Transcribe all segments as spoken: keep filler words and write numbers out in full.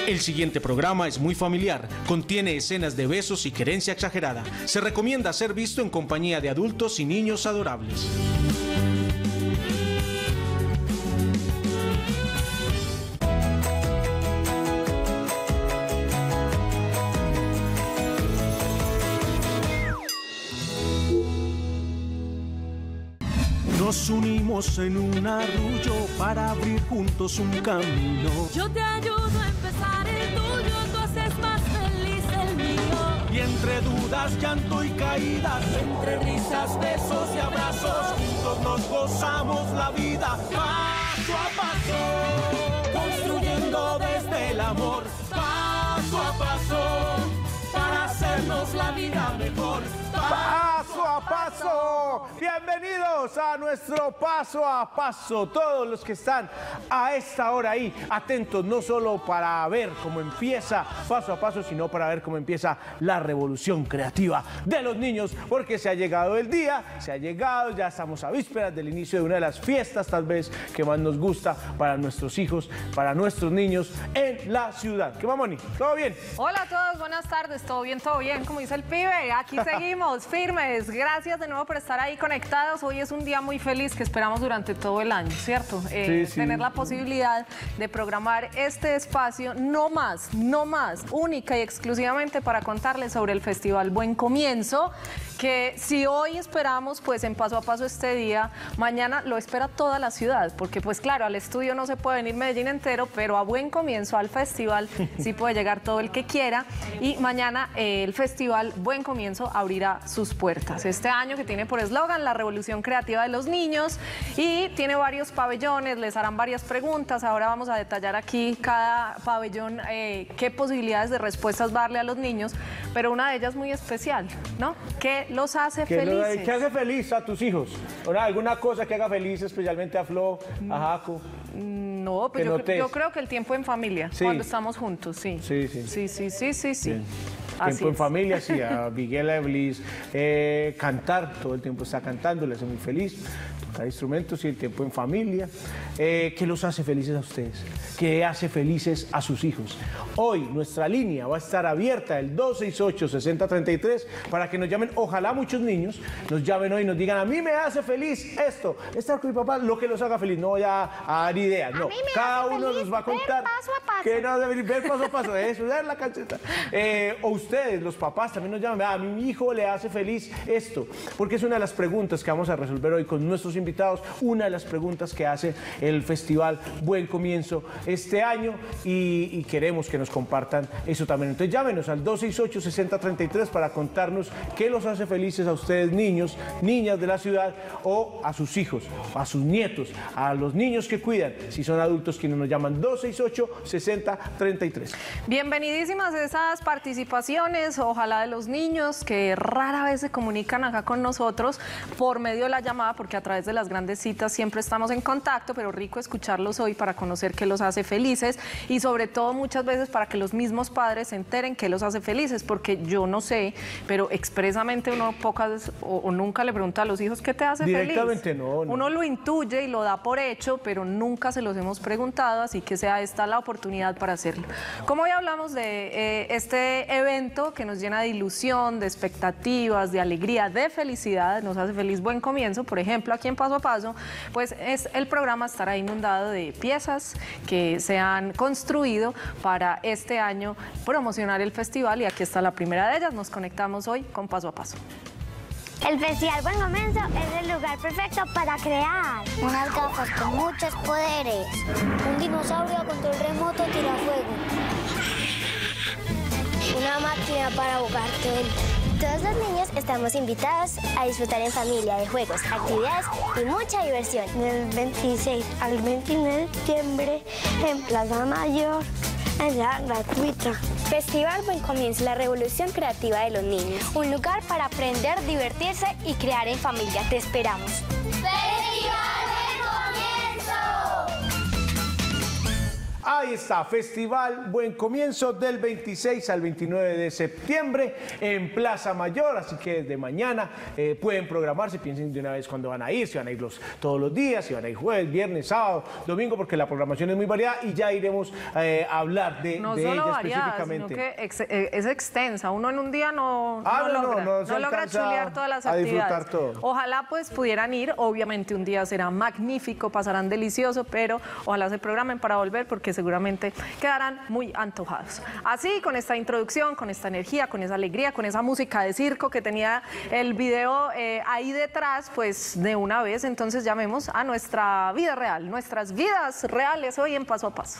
El siguiente programa es muy familiar, contiene escenas de besos y querencia exagerada. Se recomienda ser visto en compañía de adultos y niños adorables. Nos unimos en un arrullo para abrir juntos un camino. Yo te ayudo a empezar el tuyo, tú haces más feliz el mío. Y entre dudas, llanto y caídas, entre risas, besos y abrazos, juntos nos gozamos la vida paso a paso, construyendo desde el amor, paso a paso, para hacernos la vida mejor. Paso a paso, bienvenidos a nuestro paso a paso, todos los que están a esta hora ahí, atentos no solo para ver cómo empieza paso a paso, sino para ver cómo empieza la revolución creativa de los niños, porque se ha llegado el día, se ha llegado, ya estamos a vísperas del inicio de una de las fiestas tal vez que más nos gusta para nuestros hijos, para nuestros niños en la ciudad. ¿Qué va, Moni? ¿Todo bien? Hola a todos, buenas tardes, todo bien, todo bien, como dice el pibe, aquí seguimos firmes. Gracias de nuevo por estar ahí conectados. Hoy es un día muy feliz que esperamos durante todo el año, ¿cierto? Eh, sí, sí. Tener la posibilidad de programar este espacio, no más, no más, única y exclusivamente para contarles sobre el Festival Buen Comienzo, que si hoy esperamos pues en Paso a Paso este día, mañana lo espera toda la ciudad, porque pues claro, al estudio no se puede venir Medellín entero, pero a Buen Comienzo, al festival, sí puede llegar todo el que quiera, y mañana eh, el Festival Buen Comienzo abrirá sus puertas. Este año que tiene por eslogan la revolución creativa de los niños y tiene varios pabellones, les harán varias preguntas, ahora vamos a detallar aquí cada pabellón eh, qué posibilidades de respuestas darle a los niños, pero una de ellas muy especial, ¿no? ¿Qué los hace ¿Qué felices? Lo, ¿Qué hace feliz a tus hijos? ¿Una, ¿Alguna cosa que haga feliz especialmente a Flo, a Jaco? No, pues yo, yo creo que el tiempo en familia, sí. Cuando estamos juntos, sí. Sí, sí. Sí, sí, sí, sí, sí. Bien. Así Tiempo en es. familia, sí, a Miguel Eblis, eh, cantar, todo el tiempo está cantando, le hace muy feliz, tocar instrumentos y el tiempo en familia. Eh, ¿Qué los hace felices a ustedes? ¿Qué hace felices a sus hijos? Hoy nuestra línea va a estar abierta, el dos seis ocho, seis cero tres tres, para que nos llamen, ojalá muchos niños nos llamen hoy y nos digan, a mí me hace feliz esto, estar con mi papá, lo que los haga feliz, no voy a, a dar ideas, no, cada uno nos va a contar. Ver paso a paso. Que no debe ver paso a paso, eso, dar la cancheta. Eh, o ustedes, los papás, también nos llaman, a mi hijo le hace feliz esto, porque es una de las preguntas que vamos a resolver hoy con nuestros invitados, una de las preguntas que hace el Festival Buen Comienzo este año y, y queremos que nos compartan eso también. Entonces llámenos al dos seis ocho, seis cero tres tres para contarnos qué los hace felices a ustedes, niños, niñas de la ciudad, o a sus hijos, a sus nietos, a los niños que cuidan, si son adultos quienes nos llaman, dos seis ocho, seis cero tres tres. Bienvenidísimas esas participaciones, ojalá de los niños que rara vez se comunican acá con nosotros por medio de la llamada, porque a través de las grandes citas siempre estamos en contacto, pero rico escucharlos hoy para conocer qué los hace felices y sobre todo muchas veces para que los mismos padres se enteren qué los hace felices, porque yo no sé, pero expresamente uno pocas o, o nunca le pregunta a los hijos qué te hace feliz. Directamente no, no. Uno lo intuye y lo da por hecho, pero nunca se los hemos preguntado, así que sea esta la oportunidad para hacerlo. Como hoy hablamos de eh, este evento que nos llena de ilusión, de expectativas, de alegría, de felicidad, nos hace feliz Buen Comienzo, por ejemplo, aquí en Paso a Paso, pues es el programa estará inundado de piezas que se han construido para este año promocionar el festival y aquí está la primera de ellas. Nos conectamos hoy con Paso a Paso. El Festival Buen Comienzo es el lugar perfecto para crear. Unas gafas con muchos poderes. Un dinosaurio a control remoto tira fuego. Una máquina para jugar todo. Todos los niños estamos invitados a disfrutar en familia de juegos, actividades y mucha diversión. Del veintiséis al veintinueve de septiembre en Plaza Mayor, entrada gratuita. Festival Buen Comienzo, la revolución creativa de los niños. Un lugar para aprender, divertirse y crear en familia. Te esperamos. ¡Festival Buen Comienzo! Ahí está, Festival Buen Comienzo del veintiséis al veintinueve de septiembre en Plaza Mayor, así que desde mañana eh, pueden programarse, piensen de una vez cuándo van a ir, si van a ir los, todos los días, si van a ir jueves, viernes, sábado, domingo, porque la programación es muy variada y ya iremos eh, a hablar de, no de solo ella variada, específicamente. Sino que ex, eh, es extensa, uno en un día no, ah, no, no, logra, no, no, no logra chulear todas las a actividades. disfrutar todo. Ojalá pues pudieran ir, obviamente un día será magnífico, pasarán delicioso, pero ojalá se programen para volver porque seguramente quedarán muy antojados. Así, con esta introducción, con esta energía, con esa alegría, con esa música de circo que tenía el video eh, ahí detrás, pues de una vez entonces llamemos a nuestra vida real, nuestras vidas reales hoy en Paso a Paso.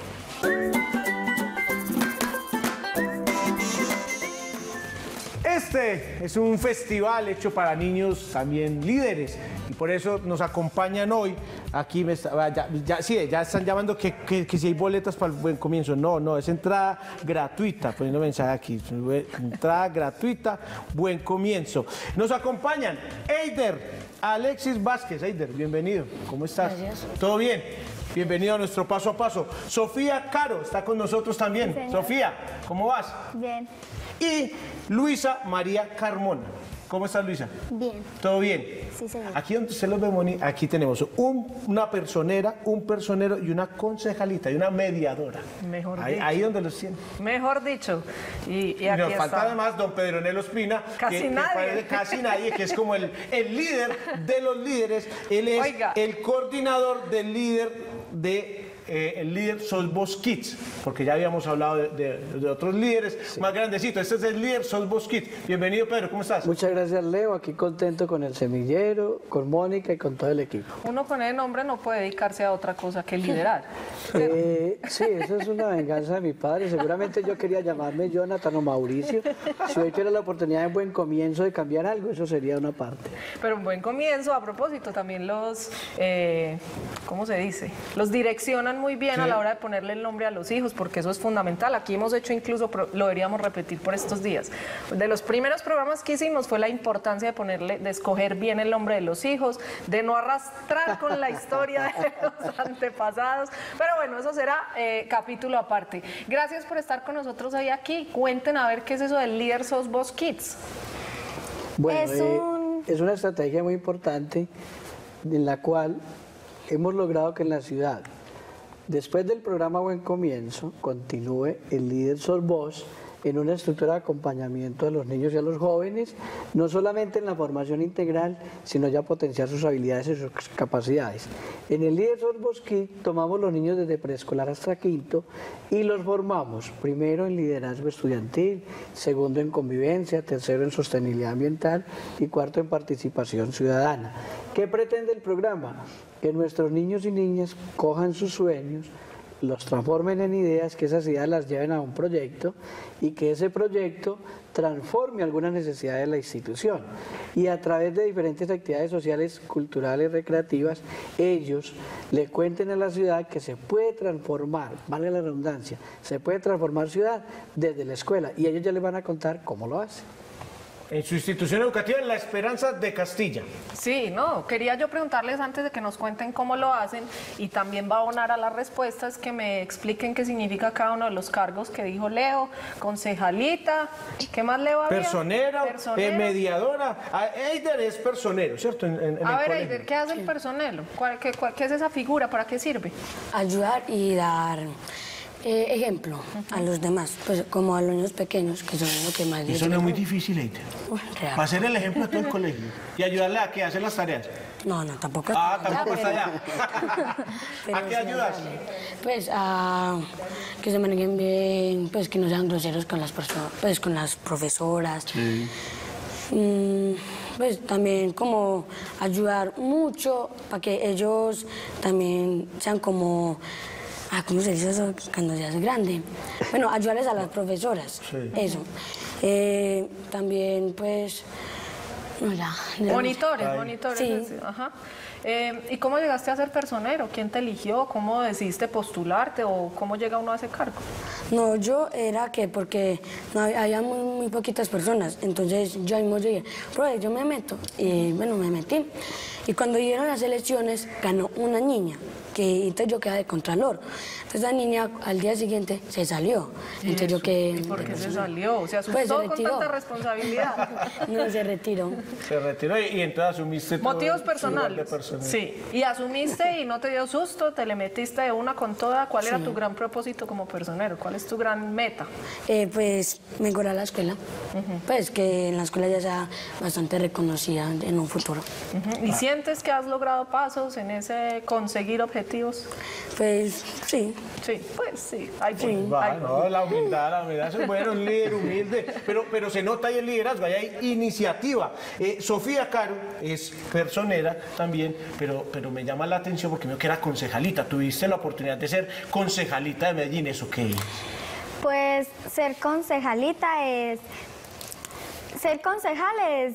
Este es un festival hecho para niños también líderes y por eso nos acompañan hoy. Aquí me está, ya, ya, sí, ya están llamando que, que, que si hay boletas para el Buen Comienzo. No, no, es entrada gratuita, poniendo mensaje aquí. Entrada gratuita, Buen Comienzo. Nos acompañan Eider, Alexis Vázquez. Eider, bienvenido. ¿Cómo estás? Gracias. ¿Todo bien? Bienvenido a nuestro Paso a Paso. Sofía Caro está con nosotros también. Sí, Sofía, ¿cómo vas? Bien. Y Luisa María Carmona. ¿Cómo estás, Luisa? Bien. ¿Todo bien? Sí, señor. Aquí donde usted los ve, Moni, aquí tenemos un, una personera, un personero y una concejalita y una mediadora. Mejor ahí, dicho. ahí donde los tienen. Mejor dicho. Y, y Y aquí nos falta está. además don Pedronel Ospina, Casi que, que nadie. parece casi nadie, que es como el, el líder de los líderes. Él es Oiga. el coordinador del líder de... Eh, el líder Solvos Kids, porque ya habíamos hablado de, de, de otros líderes sí. más grandecitos. Este es el líder Solvos Kids. Bienvenido, Pedro, ¿cómo estás? Muchas gracias, Leo. Aquí contento con el semillero, con Mónica y con todo el equipo. Uno con el nombre no puede dedicarse a otra cosa que liderar. Eh, sí, eso es una venganza de mi padre. Seguramente yo quería llamarme Jonathan o Mauricio. Si hoy tuviera la oportunidad de buen comienzo de cambiar algo, eso sería una parte. Pero un buen comienzo, a propósito, también los, eh, ¿cómo se dice? Los direccionan muy bien sí. a la hora de ponerle el nombre a los hijos, porque eso es fundamental. Aquí hemos hecho incluso, lo deberíamos repetir por estos días. De los primeros programas que hicimos fue la importancia de ponerle, de escoger bien el nombre de los hijos, de no arrastrar con la historia de los antepasados. Pero bueno, eso será eh, capítulo aparte. Gracias por estar con nosotros hoy aquí. Cuenten a ver qué es eso del líder Solvos Kids. Bueno, es, eh, un... es una estrategia muy importante en la cual hemos logrado que en la ciudad, después del programa Buen Comienzo, continúe el líder Solvos en una estructura de acompañamiento a los niños y a los jóvenes, no solamente en la formación integral, sino ya potenciar sus habilidades y sus capacidades. En el líder Solvos Kids tomamos los niños desde preescolar hasta quinto y los formamos, primero en liderazgo estudiantil, segundo en convivencia, tercero en sostenibilidad ambiental y cuarto en participación ciudadana. ¿Qué pretende el programa? Que nuestros niños y niñas cojan sus sueños, los transformen en ideas, que esas ideas las lleven a un proyecto y que ese proyecto transforme alguna necesidad de la institución. Y a través de diferentes actividades sociales, culturales, recreativas, ellos le cuenten a la ciudad que se puede transformar, vale la redundancia, se puede transformar ciudad desde la escuela y ellos ya les van a contar cómo lo hacen. En su institución educativa, La Esperanza de Castilla. Sí, no, quería yo preguntarles antes de que nos cuenten cómo lo hacen y también va a abonar a las respuestas que me expliquen qué significa cada uno de los cargos que dijo Leo, concejalita, ¿qué más Leo había? Personera, Personero. Eh, mediadora. Ah, Eider es personero, ¿cierto? En, en, en a el ver, colegio. Eider, ¿qué hace el personero? ¿Cuál, qué, cuál, ¿Qué es esa figura? ¿Para qué sirve? Ayudar y dar eh, ejemplo uh-huh. a los demás, pues como a los niños pequeños, que son lo que más... Eso no es muy difícil, Eider. Para hacer el ejemplo de todo el colegio y ayudarle a que hacer las tareas. No, no, tampoco. Ah, tampoco está allá. Pero ¿A qué ayudas? Pues a que se manejen bien, pues que no sean groseros con las personas, pues con las profesoras. Sí. Mm, pues también como ayudar mucho para que ellos también sean como... Ah, ¿cómo se dice eso cuando se hace grande? Bueno, ayudarles a las profesoras, sí. Eso. Eh, también, pues... No, ya, ya monitores, Ay. monitores. Sí. Ajá. Eh, ¿Y cómo llegaste a ser personero? ¿Quién te eligió? ¿Cómo decidiste postularte o cómo llega uno a ese cargo? No, yo era que porque no había, había muy, muy poquitas personas, entonces yo mismo dije, pero yo me meto, y bueno, me metí. Y cuando dieron las elecciones, ganó una niña. que entonces yo quedé de contralor. Entonces la niña al día siguiente se salió. Entonces yo quedé... ¿Por qué se salió? ¿Se asustó Pues se con retiró. tanta responsabilidad? No, se retiró. Se retiró y, y entonces asumiste todo Motivos su rol de personales. personal. Sí. Y asumiste y no te dio susto, te le metiste de una con toda. ¿Cuál era tu gran propósito como personero? ¿Cuál es tu gran meta? Eh, pues mejorar la escuela. Pues que en la escuela ya sea bastante reconocida en un futuro. ¿Y sientes que has logrado pasos en ese conseguir objetivos? Pues sí. Sí, pues sí. Hay Sí. buen- Va, hay buen- no, la humildad, la humildad, eso es bueno, un líder humilde, pero, pero se nota ahí el liderazgo, ahí hay iniciativa. Eh, Sofía Caro es personera también, pero, pero me llama la atención porque veo que era concejalita, tuviste la oportunidad de ser concejalita de Medellín, ¿eso qué es? Pues ser concejalita es... Ser concejal es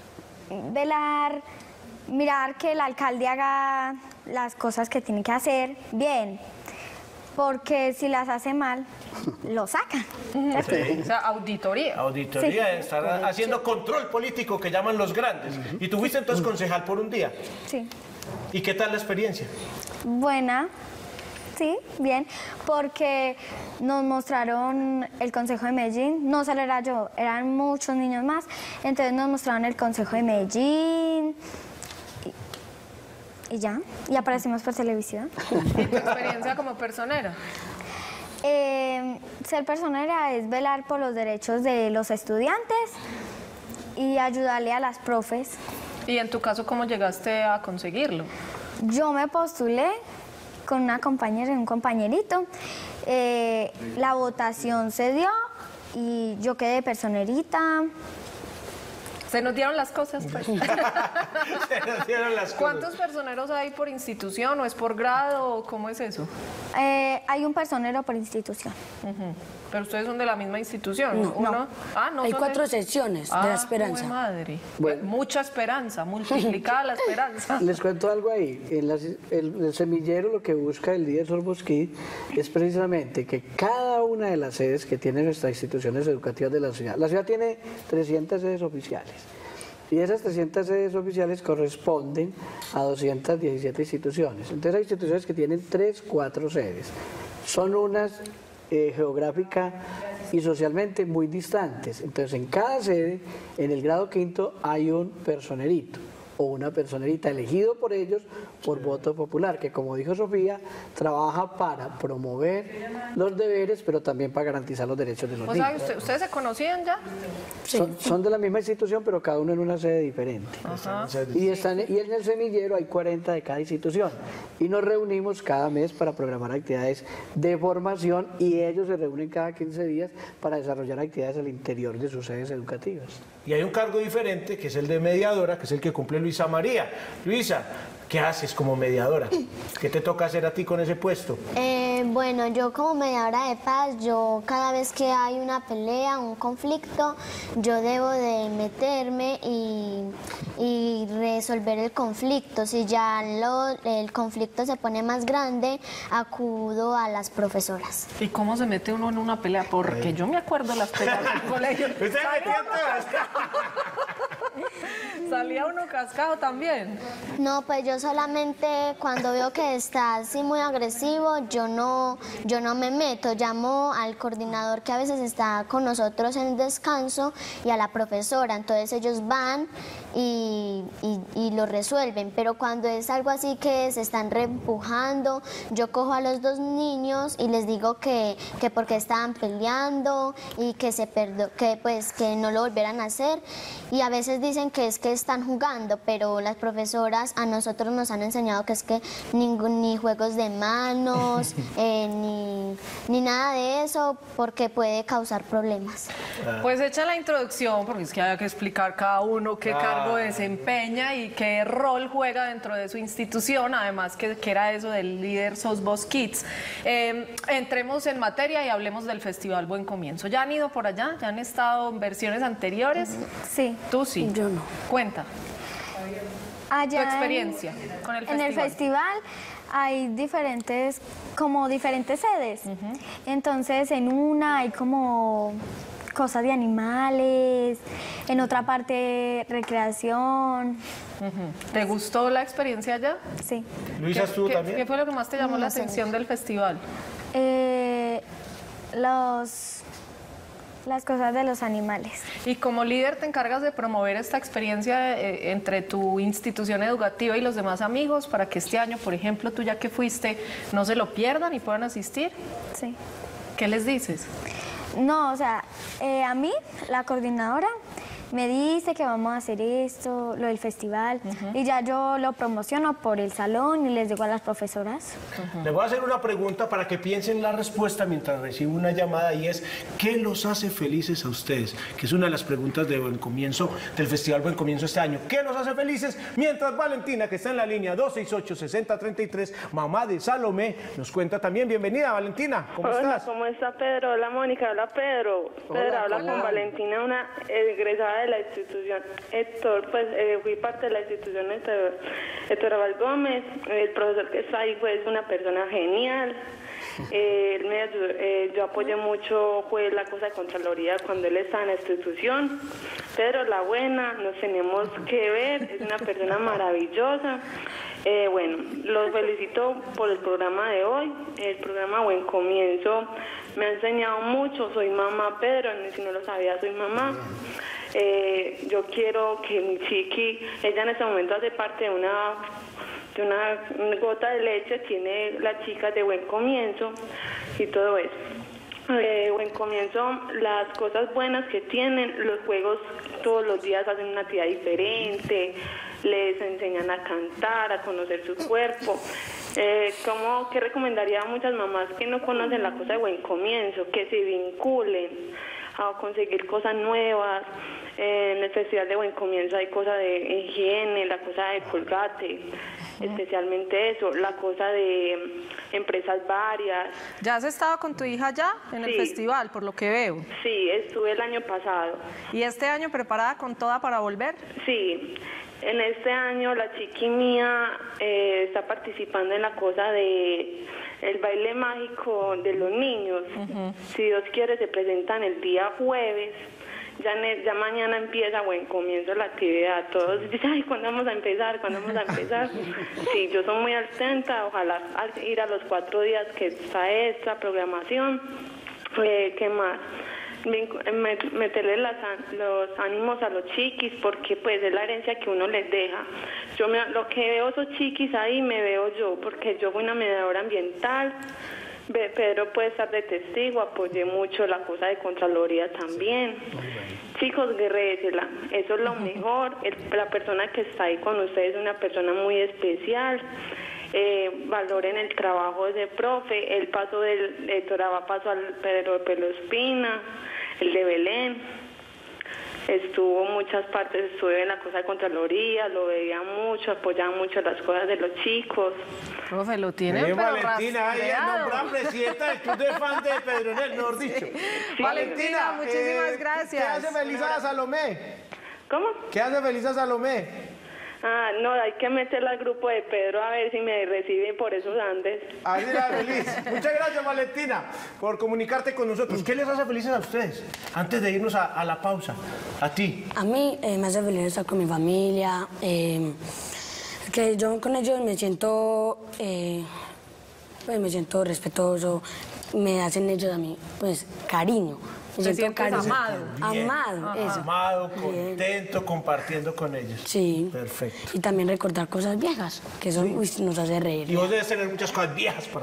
velar, mirar que el alcalde haga las cosas que tiene que hacer bien, porque si las hace mal, lo sacan. O sea, auditoría. Auditoría, Sí. estar haciendo control político que llaman los grandes. Y tú fuiste entonces concejal por un día. Sí. ¿Y qué tal la experiencia? Buena, sí, bien, porque nos mostraron el Consejo de Medellín, no solo era yo, eran muchos niños más, entonces nos mostraron el Consejo de Medellín y, y ya, y aparecimos por televisión. ¿Y tu experiencia como personera? Eh, ser personera es velar por los derechos de los estudiantes y ayudarle a las profes. ¿Y en tu caso cómo llegaste a conseguirlo? Yo me postulé con una compañera y un compañerito. Eh, la votación se dio y yo quedé personerita. Se nos dieron las cosas, pues. Se nos dieron las cosas. ¿Cuántos personeros hay por institución o es por grado o cómo es eso? Eh, hay un personero por institución. Ujú. Pero ustedes son de la misma institución, No, ¿Uno? no. Ah, no Hay son cuatro de... secciones Ah, de la esperanza. jue madre. Bueno. Mucha esperanza, multiplicada la esperanza. Les cuento algo ahí. En las- el, el semillero lo que busca el líder Sorbos Kids es precisamente que cada una de las sedes que tienen nuestras instituciones educativas de la ciudad, la ciudad tiene trescientas sedes oficiales. Y esas trescientas sedes oficiales corresponden a doscientas diecisiete instituciones. Entonces hay instituciones que tienen tres, cuatro sedes. Son unas eh, geográfica y socialmente muy distantes. Entonces en cada sede, en el grado quinto, hay un personerito o una personerita elegido por ellos por voto popular, que como dijo Sofía, trabaja para promover los deberes, pero también para garantizar los derechos de los O sea, niños. ¿usted- ¿ustedes se conocían ya? Son, son de la misma institución, pero cada uno en una sede diferente. Ajá. Y, están, y en el semillero hay cuarenta de cada institución. Y nos reunimos cada mes para programar actividades de formación y ellos se reúnen cada quince días para desarrollar actividades al interior de sus sedes educativas. Y hay un cargo diferente, que es el de mediadora, que es el que cumple Luisa María. Luisa, ¿qué haces como mediadora? ¿Qué te toca hacer a ti con ese puesto? Eh, bueno, yo como mediadora de paz, yo cada vez que hay una pelea, un conflicto, yo debo de meterme y, y resolver el conflicto. Si ya lo- el conflicto se pone más grande, acudo a las profesoras. ¿Y cómo se mete uno en una pelea? Porque yo me acuerdo de las peleas del colegio. Usted se metió en todas. Salía uno cascado también. No, pues yo solamente cuando veo que está así muy agresivo, yo no, yo no me meto, llamo al coordinador que a veces está con nosotros en descanso y a la profesora, entonces ellos van y, y, y lo resuelven, pero cuando es algo así que se están reempujando, yo cojo a los dos niños y les digo que, que porque estaban peleando y que se perdo, que pues que no lo volvieran a hacer, y a veces dicen que es que están jugando, pero las profesoras a nosotros nos han enseñado que es que ningún, ni juegos de manos, eh, ni, ni nada de eso, porque puede causar problemas. Pues echa la introducción, porque es que hay que explicar cada uno qué cargo desempeña y qué rol juega dentro de su institución, además que, que era eso del líder Sorbos Kids. Eh, entremos en materia y hablemos del Festival Buen Comienzo. ¿Ya han ido por allá? ¿Ya han estado en versiones anteriores? Sí. Tú sí. Yo no. Cuenta. Allá Tu experiencia en, con el en el festival. festival hay diferentes, como diferentes sedes. Entonces en una hay como cosas de animales, en otra parte recreación. Uh-huh. ¿Te gustó la experiencia allá? Sí. Luisa, ¿tú ¿Qué, también? ¿Qué fue lo que más te llamó No, la sé atención mucho. del festival? Eh, los, las cosas de los animales. Y como líder te encargas de promover esta experiencia eh, entre tu institución educativa y los demás amigos para que este año, por ejemplo, tú ya que fuiste, no se lo pierdan y puedan asistir. Sí. ¿Qué les dices? No, o sea, eh, a mí, la coordinadora, me dice que vamos a hacer esto, lo del festival, uh-huh. y ya yo lo promociono por el salón y les digo a las profesoras. Uh-huh. Les voy a hacer una pregunta para que piensen la respuesta mientras recibo una llamada y es ¿qué los hace felices a ustedes? Que es una de las preguntas de Buen Comienzo, del Festival Buen Comienzo este año. ¿Qué los hace felices? Mientras Valentina, que está en la línea dos seis ocho, seis cero tres tres, mamá de Salomé, nos cuenta también. Bienvenida, Valentina. ¿Cómo Hola, estás? ¿cómo está Pedro? Hola, Mónica. Hola, Pedro. Hola, Pedro, habla hola. con Valentina, una egresada de la institución Héctor, pues eh, fui parte de la institución Héctor, Héctor Abad Gómez. El profesor que está ahí pues, es una persona genial. Eh, él me ayudó, eh, yo apoyé mucho pues, la cosa de Contraloría cuando él estaba en la institución. Pedro, la buena, nos tenemos que ver, es una persona maravillosa. Eh, bueno, los felicito por el programa de hoy, el programa Buen Comienzo. Me ha enseñado mucho, soy mamá, Pedro, si no lo sabía, soy mamá. Eh, yo quiero que mi chiqui, ella en este momento hace parte de una, de una gota de leche, tiene la chica de Buen Comienzo y todo eso. Eh, Buen Comienzo, las cosas buenas que tienen, los juegos todos los días hacen una actividad diferente, les enseñan a cantar, a conocer su cuerpo. Eh, ¿cómo, ¿Qué recomendaría a muchas mamás que no conocen la cosa de Buen Comienzo? Que se vinculen a conseguir cosas nuevas. Eh, en el Festival de Buen Comienzo hay cosas de higiene, la cosa de Colgate, especialmente eso, la cosa de empresas varias. ¿Ya has estado con tu hija ya en el Sí. festival, por lo que veo? Sí, estuve el año pasado. ¿Y este año preparada con toda para volver? Sí, en este año la chiqui mía eh, está participando en la cosa de el baile mágico de los niños. Uh-huh. Si Dios quiere se presentan el día jueves. Ya, ne, ya mañana empieza Buen Comienzo la actividad. Todos dicen, ay, ¿cuándo vamos a empezar? ¿Cuándo vamos a empezar? Sí, yo soy muy atenta. Ojalá ir a los cuatro días que está esta programación. Eh, ¿Qué más? Meterle las, los ánimos a los chiquis, porque pues es la herencia que uno les deja. Yo me, lo que veo esos chiquis ahí me veo yo, porque yo fui una mediadora ambiental. Pedro puede estar de testigo, apoyé mucho la cosa de Contraloría también. Sí. Chicos, guerrésela, eso es lo uh-huh. mejor. El, la persona que está ahí con ustedes es una persona muy especial. Eh, valoren el trabajo de ese profe, el paso del de Toraba pasó al Pedro de Pelo Espina, el de Belén. Estuvo en muchas partes, estuve en la cosa de Contraloría, lo veía mucho, apoyaba mucho las cosas de los chicos. Profe, lo tienen, Bien, pero Valentina, ella nombrada presidenta del club de fans de Pedronel, mejor dicho. Sí. Valentina, muchísimas eh, gracias. ¿Qué hace feliz a Salomé? ¿Cómo? ¿Qué hace feliz a Salomé? Ah, no, hay que meterla al grupo de Pedro a ver si me reciben por esos Andes. Así la feliz. Muchas gracias, Valentina, por comunicarte con nosotros. ¿Qué les hace felices a ustedes? Antes de irnos a, a la pausa, a ti. A mí eh, me hace feliz estar con mi familia, eh, que yo con ellos me siento, eh, pues me siento respetuoso, me hacen ellos a mí, pues, cariño. Me siento cariño. Amado. Bien. Amado, eso. Amado, contento, bien. Compartiendo con ellos. Sí. Perfecto. Y también recordar cosas viejas, que eso sí. uy, nos hace reír. Y vos debes tener muchas cosas viejas para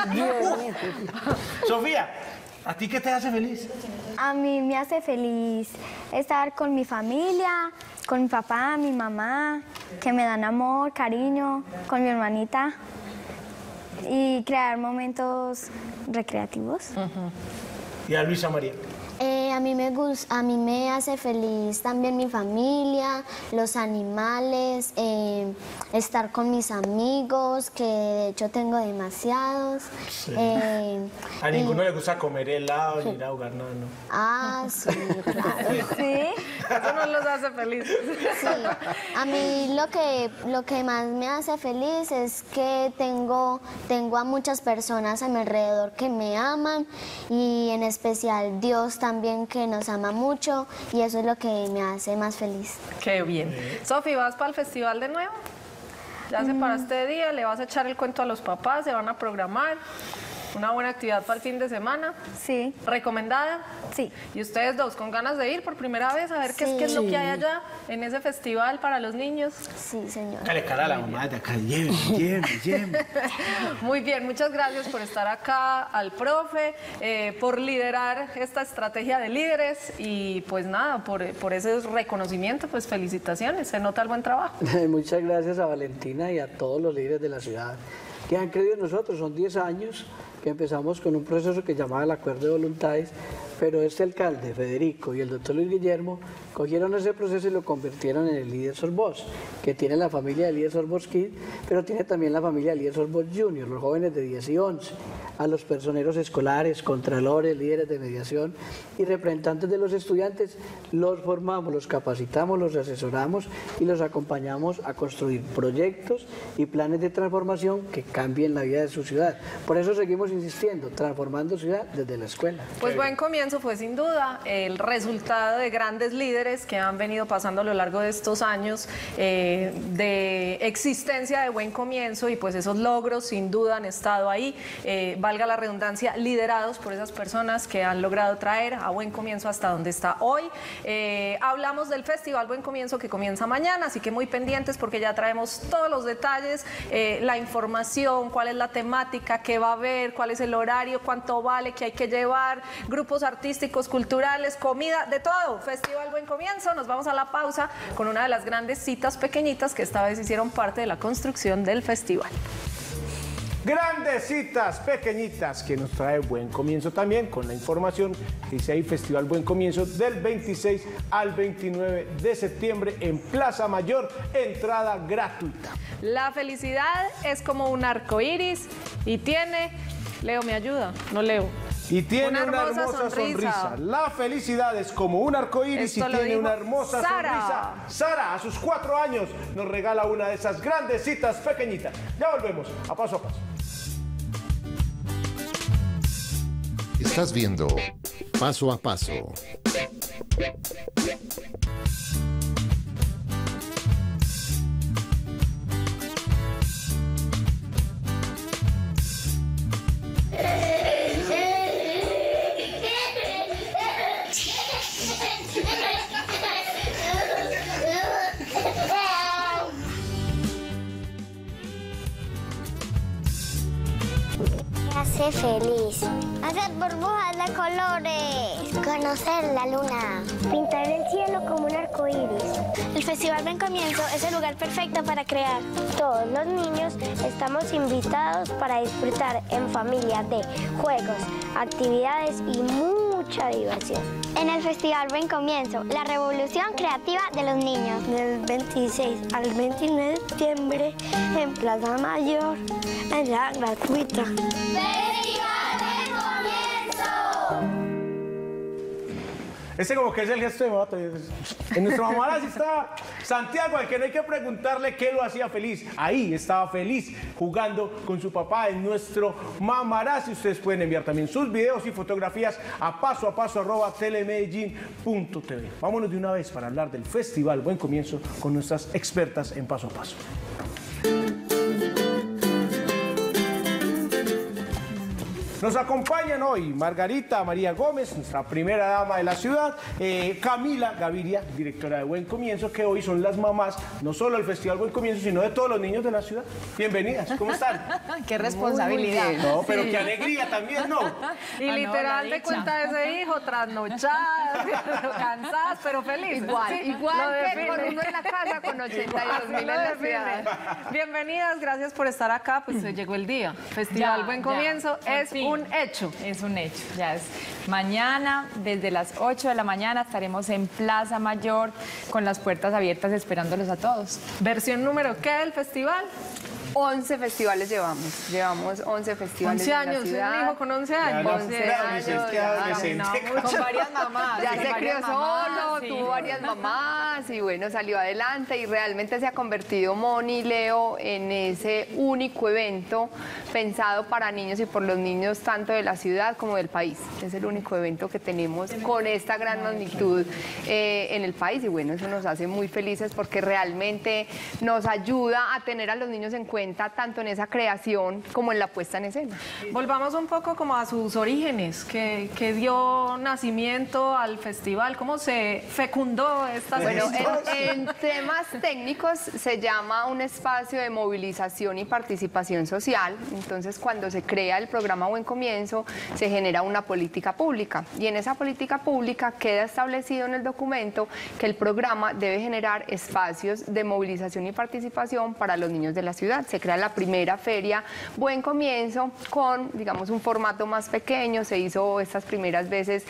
Sofía, ¿a ti qué te hace feliz? A mí me hace feliz estar con mi familia, con mi papá, mi mamá, que me dan amor, cariño, con mi hermanita y crear momentos recreativos. Uh-huh. ¿Y a Luisa María? Eh, a, mí me gusta, a mí me hace feliz también mi familia, los animales, eh, estar con mis amigos, que de hecho tengo demasiados. Sí. Eh, a ninguno y... le gusta comer helado ni ir a jugar nada, ¿no? Ah, sí, claro. Sí. Eso no los hace felices. Sí. A mí lo que, lo que más me hace feliz es que tengo, tengo a muchas personas a mi alrededor que me aman y en especial Dios también que nos ama mucho y eso es lo que me hace más feliz. Qué bien. Sofi, ¿vas para el festival de nuevo? ¿Ya se para este día? ¿Le vas a echar el cuento a los papás? ¿Se van a programar? ¿Una buena actividad para el fin de semana? Sí. ¿Recomendada? Sí. ¿Y ustedes dos con ganas de ir por primera vez a ver qué, es, qué es lo que hay allá en ese festival para los niños? Sí, señor. Dale cara a la mamá de acá, lleve, lleve, lleve. Muy bien, muchas gracias por estar acá, al profe, eh, por liderar esta estrategia de líderes y pues nada, por, por ese reconocimiento, pues felicitaciones, se nota el buen trabajo. Muchas gracias a Valentina y a todos los líderes de la ciudad que han creído en nosotros. Son diez años que empezamos con un proceso que llamaba el Acuerdo de Voluntades, pero este alcalde, Federico, y el doctor Luis Guillermo cogieron ese proceso y lo convirtieron en el Líder Sorbos, que tiene la familia de Líder Sorbos Kids, pero tiene también la familia de Líder Sorbos Junior, los jóvenes de diez y once, a los personeros escolares, contralores, líderes de mediación y representantes de los estudiantes, los formamos, los capacitamos, los asesoramos y los acompañamos a construir proyectos y planes de transformación que cambien la vida de su ciudad. Por eso seguimos insistiendo, transformando ciudad desde la escuela. Pues buen comienzo fue sin duda el resultado de grandes líderes que han venido pasando a lo largo de estos años eh, de existencia de Buen Comienzo y pues esos logros sin duda han estado ahí, eh, valga la redundancia, liderados por esas personas que han logrado traer a Buen Comienzo hasta donde está hoy. Eh, hablamos del Festival Buen Comienzo que comienza mañana, así que muy pendientes porque ya traemos todos los detalles, eh, la información, cuál es la temática, qué va a haber, cuál es el horario, cuánto vale, qué hay que llevar, grupos artísticos, culturales, comida, de todo. Festival Buen Comienzo. Nos vamos a la pausa con una de las grandes citas pequeñitas que esta vez hicieron parte de la construcción del festival. Grandes citas pequeñitas que nos trae Buen Comienzo también con la información que dice ahí Festival Buen Comienzo del veintiséis al veintinueve de septiembre en Plaza Mayor, entrada gratuita. La felicidad es como un arco iris y tiene, Leo me ayuda, no Leo. Y tiene una, una hermosa, hermosa sonrisa. sonrisa. La felicidad es como un arco iris y tiene una hermosa Sara. sonrisa. Sara, a sus cuatro años, nos regala una de esas grandes citas pequeñitas. Ya volvemos a Paso a Paso. Estás viendo Paso a Paso. Hace feliz. Hacer burbujas de colores. Conocer la luna. Pintar el cielo como un arco iris. El Festival Buen Comienzo es el lugar perfecto para crear. Todos los niños estamos invitados para disfrutar en familia de juegos, actividades y mucha diversión. En el Festival Buen Comienzo, la revolución creativa de los niños. Del veintiséis al veintinueve de septiembre en Plaza Mayor, entrada gratuita. Ese como que es el gesto de mamá. En nuestro mamarazzi está Santiago, al que no hay que preguntarle qué lo hacía feliz. Ahí estaba feliz jugando con su papá en nuestro mamarazzi. Ustedes pueden enviar también sus videos y fotografías a paso a paso arroba telemedellín punto t v. Vámonos de una vez para hablar del Festival Buen Comienzo con nuestras expertas en Paso a Paso. Nos acompañan hoy Margarita María Gómez, nuestra primera dama de la ciudad, eh, Camila Gaviria, directora de Buen Comienzo, que hoy son las mamás, no solo del Festival Buen Comienzo, sino de todos los niños de la ciudad. Bienvenidas, ¿cómo están? ¡Qué responsabilidad! No, pero qué alegría también, ¿no? Y literal te cuenta ese hijo, trasnochadas, cansadas, pero felices. Igual, Sí, igual lo que define. con uno en la casa con ochenta y dos mil en Lo la define. ciudad. Bienvenidas, gracias por estar acá, pues se llegó el día. Festival Ya, Buen ya, Comienzo por es fin. un hecho. Es un hecho, ya es. Mañana, desde las ocho de la mañana, estaremos en Plaza Mayor con las puertas abiertas esperándolos a todos. ¿Versión número qué del festival? once festivales llevamos, llevamos once festivales once en años, la ciudad. un hijo con once años. once años, no, con varias mamás. Ya con se varias crió mamás, solo, sí. tuvo varias mamás y bueno, salió adelante y realmente se ha convertido Moni y Leo en ese único evento pensado para niños y por los niños tanto de la ciudad como del país. Es el único evento que tenemos con esta gran magnitud eh, en el país y bueno, eso nos hace muy felices porque realmente nos ayuda a tener a los niños en cuenta tanto en esa creación como en la puesta en escena. Volvamos un poco como a sus orígenes, que, que dio nacimiento al festival, cómo se fecundó esta Bueno, semilla? en, en temas técnicos se llama un espacio de movilización y participación social. Entonces, cuando se crea el programa Buen Comienzo, se genera una política pública y en esa política pública queda establecido en el documento que el programa debe generar espacios de movilización y participación para los niños de la ciudad. Se crea la primera feria Buen Comienzo con, digamos, un formato más pequeño. Se hizo estas primeras veces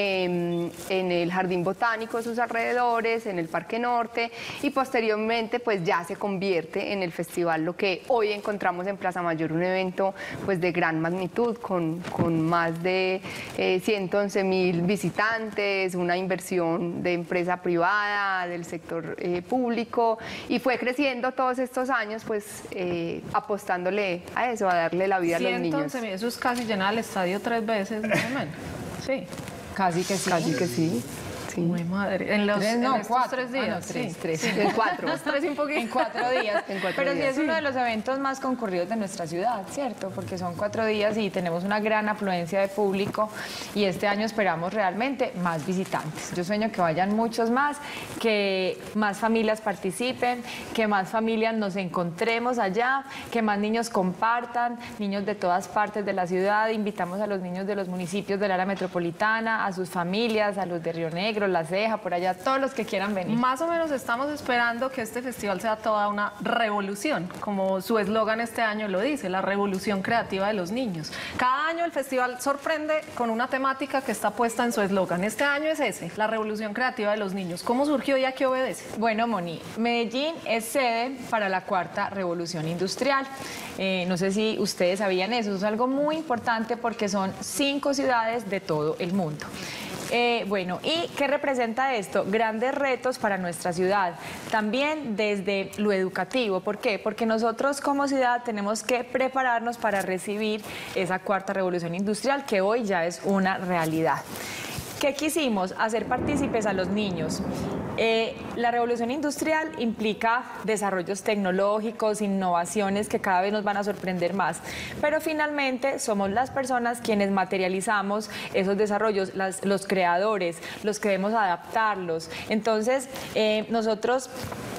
eh, en el Jardín Botánico, sus alrededores, en el Parque Norte y posteriormente pues ya se convierte en el festival, lo que hoy encontramos en Plaza Mayor, un evento pues de gran magnitud con, con más de eh, ciento once mil visitantes, una inversión de empresa privada, del sector eh, público y fue creciendo todos estos años pues eh, apostándole a eso, a darle la vida a los niños. ciento once mil, eso es casi llenar el estadio tres veces, más o menos. Sí. Casi que sí. Casi que sí. Sí. Muy madre. En los Tres, no, en estos cuatro. tres días. Ah, no, tres, sí. tres. Sí. En cuatro. Los tres y un poquito. En cuatro días. En cuatro Pero días. sí es uno de los eventos más concurridos de nuestra ciudad, ¿cierto? Porque son cuatro días y tenemos una gran afluencia de público y este año esperamos realmente más visitantes. Yo sueño que vayan muchos más, que más familias participen, que más familias nos encontremos allá, que más niños compartan, niños de todas partes de la ciudad. Invitamos a los niños de los municipios del área metropolitana, a sus familias, a los de Río Negro, La Ceja, por allá, todos los que quieran venir. Más o menos estamos esperando que este festival sea toda una revolución, como su eslogan este año lo dice, la revolución creativa de los niños. Cada año el festival sorprende con una temática que está puesta en su eslogan. Este año es ese, la revolución creativa de los niños. ¿Cómo surgió y a qué obedece? Bueno, Moni, Medellín es sede para la cuarta revolución industrial. Eh, no sé si ustedes sabían eso, eso es algo muy importante porque son cinco ciudades de todo el mundo. Eh, bueno, ¿y qué representa esto? Grandes retos para nuestra ciudad, también desde lo educativo. ¿Por qué? Porque nosotros como ciudad tenemos que prepararnos para recibir esa cuarta revolución industrial que hoy ya es una realidad. ¿Qué quisimos? Hacer partícipes a los niños. Eh, la revolución industrial implica desarrollos tecnológicos, innovaciones que cada vez nos van a sorprender más, pero finalmente somos las personas quienes materializamos esos desarrollos, las, los creadores, los que debemos adaptarlos. Entonces, eh, nosotros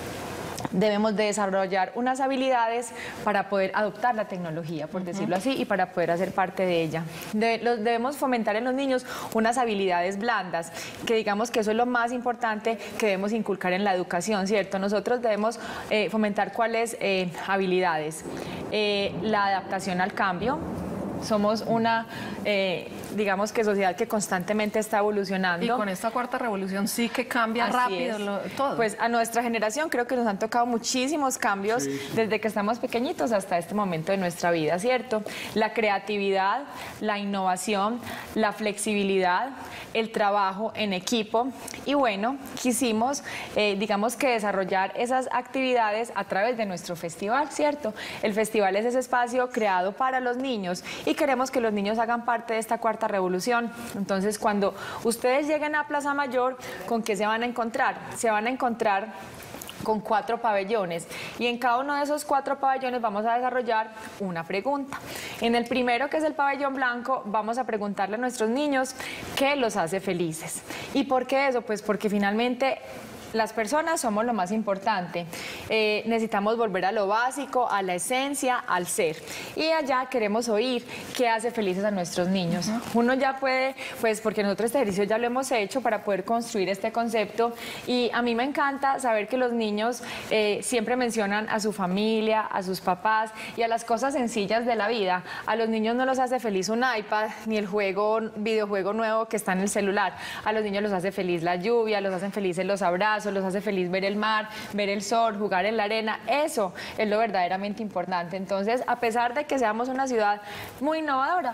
debemos de desarrollar unas habilidades para poder adoptar la tecnología, por decirlo así, y para poder hacer parte de ella. De, los, debemos fomentar en los niños unas habilidades blandas, que digamos que eso es lo más importante que debemos inculcar en la educación, ¿cierto? Nosotros debemos eh, fomentar cuáles eh, habilidades. Eh, la adaptación al cambio. Somos una, eh, digamos que sociedad que constantemente está evolucionando. Y con esta cuarta revolución sí que cambia Así rápido lo, todo. Pues a nuestra generación creo que nos han tocado muchísimos cambios sí. desde que estamos pequeñitos hasta este momento de nuestra vida, ¿cierto? La creatividad, la innovación, la flexibilidad, el trabajo en equipo y bueno, quisimos, eh, digamos que desarrollar esas actividades a través de nuestro festival, ¿cierto? El festival es ese espacio creado para los niños y queremos que los niños hagan parte de esta cuarta revolución. Entonces, cuando ustedes lleguen a Plaza Mayor, ¿con qué se van a encontrar? Se van a encontrar con cuatro pabellones y en cada uno de esos cuatro pabellones vamos a desarrollar una pregunta. En el primero, que es el pabellón blanco, vamos a preguntarle a nuestros niños qué los hace felices. ¿Y por qué eso? Pues porque finalmente las personas somos lo más importante. Eh, necesitamos volver a lo básico, a la esencia, al ser. Y allá queremos oír qué hace felices a nuestros niños. Uno ya puede, pues porque nosotros este ejercicio ya lo hemos hecho para poder construir este concepto. Y a mí me encanta saber que los niños eh, siempre mencionan a su familia, a sus papás y a las cosas sencillas de la vida. A los niños no los hace feliz un iPad ni el juego, videojuego nuevo que está en el celular. A los niños los hace feliz la lluvia, los hacen felices los abrazos, abrazo, los hace feliz ver el mar, ver el sol, jugar en la arena. Eso es lo verdaderamente importante. Entonces, a pesar de que seamos una ciudad muy innovadora,